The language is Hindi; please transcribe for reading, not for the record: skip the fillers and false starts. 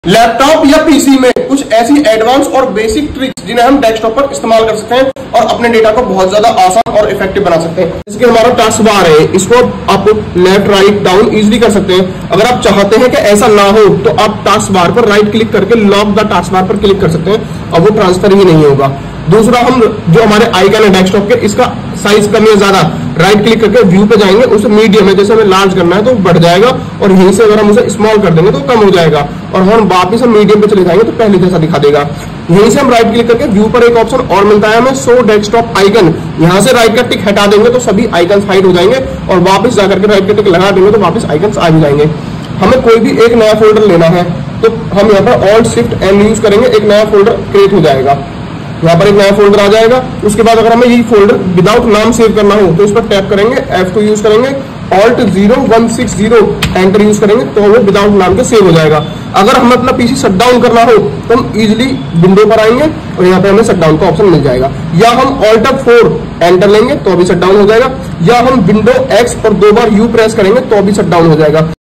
लैपटॉप या पीसी में कुछ ऐसी एडवांस और बेसिक ट्रिक्स जिन्हें हम डेस्कटॉप पर इस्तेमाल कर सकते हैं और अपने डेटा को बहुत ज्यादा आसान और इफेक्टिव बना सकते हैं। जैसे कि हमारा टास्क बार है, इसको आप लेफ्ट राइट डाउन इजीली कर सकते हैं। अगर आप चाहते हैं कि ऐसा ना हो तो आप टास्क बार पर राइट क्लिक करके लॉक द टास्क बार पर क्लिक कर सकते हैं और वो ट्रांसफर ही नहीं होगा। दूसरा, हम जो हमारे आइकन है डेस्कटॉप के, इसका साइज कम या ज्यादा राइट क्लिक करके व्यू पे जाएंगे, उसे मीडियम है, जैसे हमें लार्ज करना है तो बढ़ जाएगा और यहीं से अगर हम उसे स्मॉल कर देंगे तो कम हो जाएगा और हम वापस हम मीडियम पे चले जाएंगे तो पहले जैसा दिखा देगा। यहीं से हम राइट क्लिक करके व्यू पर एक ऑप्शन और मिलता है हमें, शो डेस्कटॉप आइकन। यहाँ से राइट का टिक हटा देंगे तो सभी आइकन हाइड हो जाएंगे और वापस जाकर के राइट का टिक लगा देंगे तो वापस आइकन आ भी जाएंगे। हमें कोई भी एक नया फोल्डर लेना है तो हम यहाँ पर ऑल्ट शिफ्ट एन यूज करेंगे, एक नया फोल्डर क्रिएट हो जाएगा। यहाँ पर एक नया फोल्डर आ जाएगा। उसके बाद अगर हमें यही फोल्डर विदाउट नाम सेव करना हो तो इस पर टैप करेंगे, F2 यूज करेंगे, ऑल्ट 0160 एंटर यूज करेंगे तो वो विदाउट नाम के सेव हो जाएगा। अगर हमें अपना पीसी शट डाउन करना हो तो हम इजिली विंडो पर आएंगे और यहाँ पे हमें शट डाउन का ऑप्शन मिल जाएगा, या हम ऑल्ट 4 एंटर लेंगे तो भी शट डाउन हो जाएगा, या हम विंडो X और 2 बार U प्रेस करेंगे तो भी शट डाउन हो जाएगा।